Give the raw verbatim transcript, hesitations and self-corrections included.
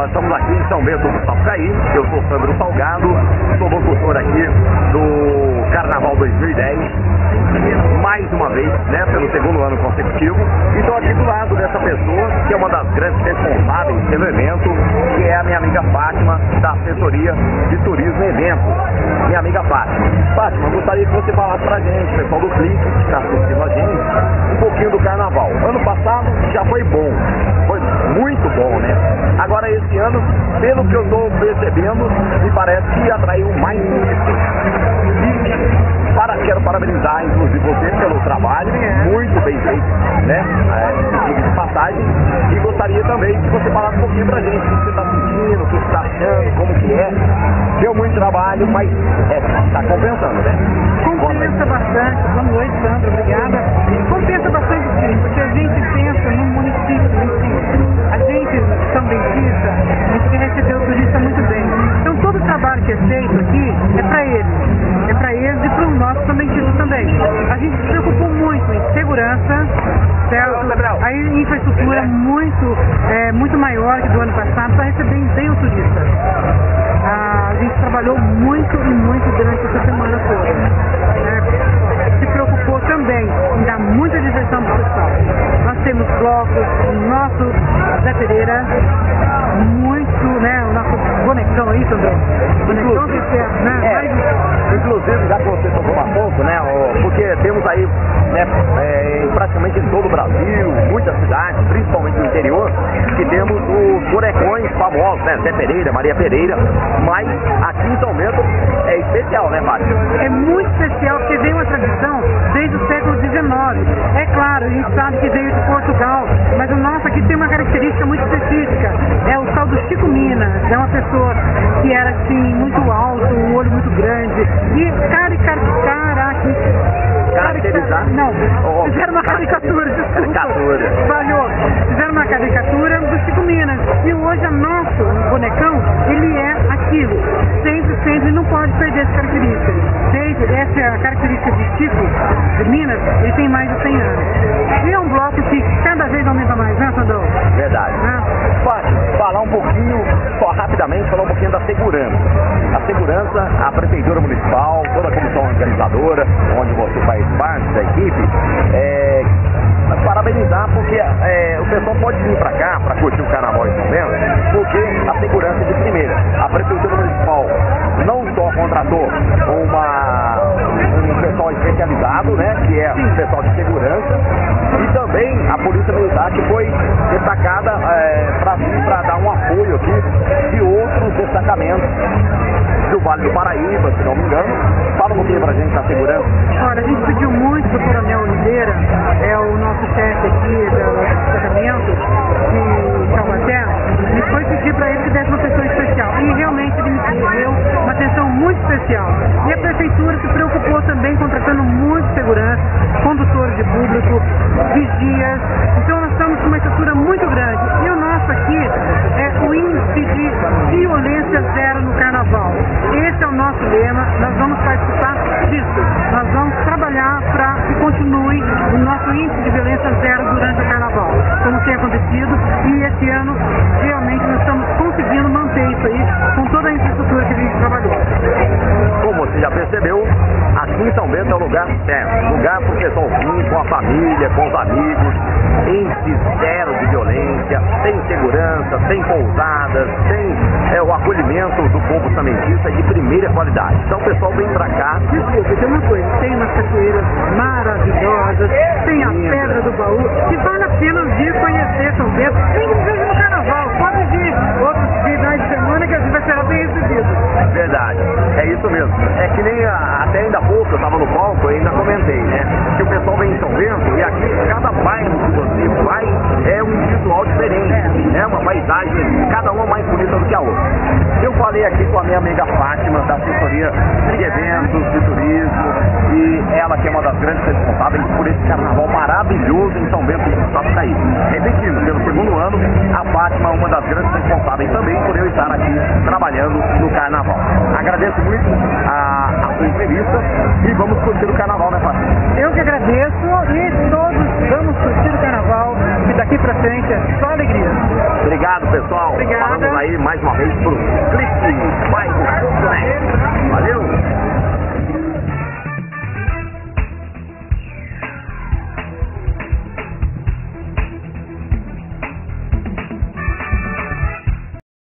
nós estamos aqui em São Bento do Sapucaí. Eu sou Sandro Salgado, sou locutor aqui do Carnaval dois mil e dez, mais uma vez, né, pelo segundo ano consecutivo. E estou aqui do lado dessa pessoa, que é uma das grandes responsáveis pelo evento, que é a minha amiga Fátima, da assessoria de turismo e eventos. Minha amiga Fátima. Fátima, gostaria que você falasse pra gente, pessoal do Clique, que está assistindo a gente, um pouquinho do Carnaval. Ano passado já foi bom, foi muito bom, né? Agora esse ano, pelo que eu estou percebendo, me parece que atraiu mais turistas. E para, quero parabenizar, inclusive, você pelo trabalho, muito bem feito, né? É, diga de passagem. E gostaria também que você falasse um pouquinho pra gente o que você está sentindo, o que você está achando, como que é. Deu muito trabalho, mas é, está compensando, né? Compensa bastante. Boa noite, Sandra, obrigada. Compensa bastante, sim, porque a gente pensa no município em si. A gente, São Bentista, a gente quer receber o turista muito bem. Então todo o trabalho que é feito aqui é para eles. É para eles e para o nosso São Bentista também. A gente se preocupou muito em segurança, certo? A infraestrutura muito, é, muito maior que do ano passado para receber bem o turista. A gente trabalhou muito e muito durante essa semana toda. Né? Se preocupou também em dar muita diversão para o pessoal. Nós temos blocos, o nosso Zé Pereira, muito, né, o nosso bonecão aí, Sandrão. Bonecão que é, né? É, Mas... inclusive, já que você tocou um assunto, né, porque temos aí, né, é, praticamente em todo o Brasil, muitas cidades, principalmente no interior, que temos os bonecões famosos, né, Zé Pereira, Maria Pereira, mas aqui em São Bento é especial, né, Fátima? É muito especial, porque veio uma tradição desde o século dezenove. É claro, a gente sabe que veio de Portugal, mas o nosso aqui tem uma característica muito específica. É o tal do Chico Minas. É uma pessoa que era assim, muito alto, um olho muito grande. E caricatura. Caracterizar? Não, oh, fizeram uma caricatura, desculpa. Caricatura. Falhou. Fizeram uma caricatura do Chico Minas. E hoje o nosso bonecão, ele é aquilo. Sempre, sempre, não pode perder essa característica. Desde essa característica de Chico de Minas, ele tem mais de cem anos. E é um bloco que cada vez aumenta mais, né, Sandrão? Verdade. Né? Fátima, falar um pouquinho, só rapidamente, falar um pouquinho da segurança. A segurança, a Prefeitura Municipal, toda a comissão organizadora, onde você faz parte da equipe, é, parabenizar, porque é, o pessoal pode vir para cá para curtir o Carnaval em São Bento, porque a segurança é de primeira. A Prefeitura Municipal não só contratou uma, um pessoal especializado, né, que é o pessoal de segurança, e também a Polícia Militar, que foi destacada é, para dar um apoio aqui de outros destacamentos do Vale do Paraíba, se não me engano. Fala um pouquinho pra gente da segurança. Olha, a gente pediu muito pro Coronel Oliveira, é o nosso chefe aqui do destacamento de Taubaté, e foi pedir para ele que desse uma atenção especial. E realmente ele me deu uma atenção muito especial. E a Prefeitura se preocupou também contratando muito segurança, condutores de público, vigias. Então nós estamos com uma estrutura muito grande. E o nosso aqui é o índice de violência zero no Carnaval. Esse é o nosso lema, nós vamos participar disso. Nós vamos trabalhar para que continue o nosso índice de violência zero durante o Carnaval, como tem acontecido, e esse ano realmente nós estamos conseguindo manter isso aí com toda a infraestrutura que a gente trabalhou. Como você já percebeu, aqui em São Bento é o lugar certo, lugar para o pessoal vir com a família, com os amigos, índice zero de violência, tem segurança, tem pousadas, tem é, o acolhimento do povo samentista de primeira qualidade. Então o pessoal vem pra cá. Desculpa, tem uma coisa, tem umas cachoeiras maravilhosas, tem a Pedra do Baú, que vale a pena vir conhecer São Bento. Tem que vir no Carnaval, pode vir outros finais de semana que a gente vai ser bem recebido. Verdade, é isso mesmo. É que nem a, até ainda há pouco eu tava no palco e ainda comentei, né? Que o pessoal vem em São Bento e aqui cada bairro que você vai é um visual diferente, né? Uma paisagem, cada uma mais bonita do que a outra. Eu falei aqui com a minha amiga Fátima, da assessoria de eventos, de turismo, e ela que é uma das grandes responsáveis por esse carnaval maravilhoso em São Bento do Sapucaí. Repetindo, pelo segundo ano, a Fátima é uma das grandes responsáveis também por eu estar aqui trabalhando no carnaval. Agradeço muito a, a sua entrevista e vamos curtir o carnaval, né, Fátima? Eu que agradeço e todos vamos curtir o carnaval, e daqui pra frente é só alegria. Obrigado. Obrigado, pessoal. Obrigada. Falamos aí mais uma vez pro